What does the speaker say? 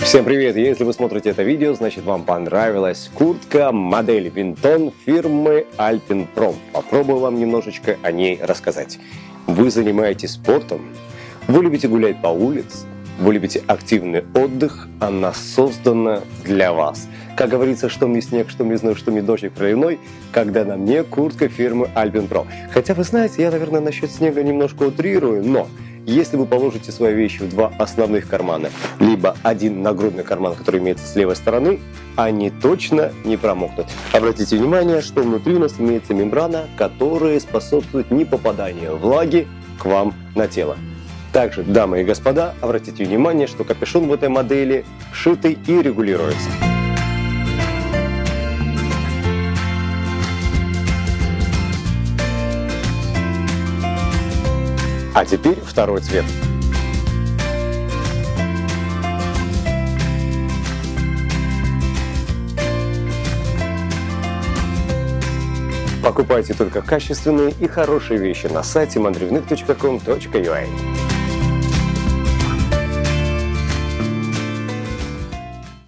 Всем привет! Если вы смотрите это видео, значит вам понравилась куртка модели Vinton фирмы Alpine-Pro. Попробую вам немножечко о ней рассказать. Вы занимаетесь спортом, вы любите гулять по улице, вы любите активный отдых, она создана для вас. Как говорится, что мне снег, что мне знаю, что мне дождик проливной, когда на мне куртка фирмы Alpine-Pro. Хотя вы знаете, я, наверное, насчет снега немножко утрирую, но если вы положите свои вещи в два основных кармана, либо один нагрудный карман, который имеется с левой стороны, они точно не промокнут. Обратите внимание, что внутри у нас имеется мембрана, которая способствует непопаданию влаги к вам на тело. Также, дамы и господа, обратите внимание, что капюшон в этой модели вшитый и регулируется. А теперь второй цвет. Покупайте только качественные и хорошие вещи на сайте mandrivnik.com.ua.